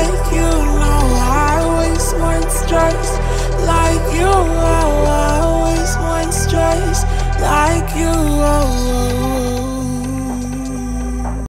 like you. No, I always want stress like you. Oh, I always want stress like you. Oh.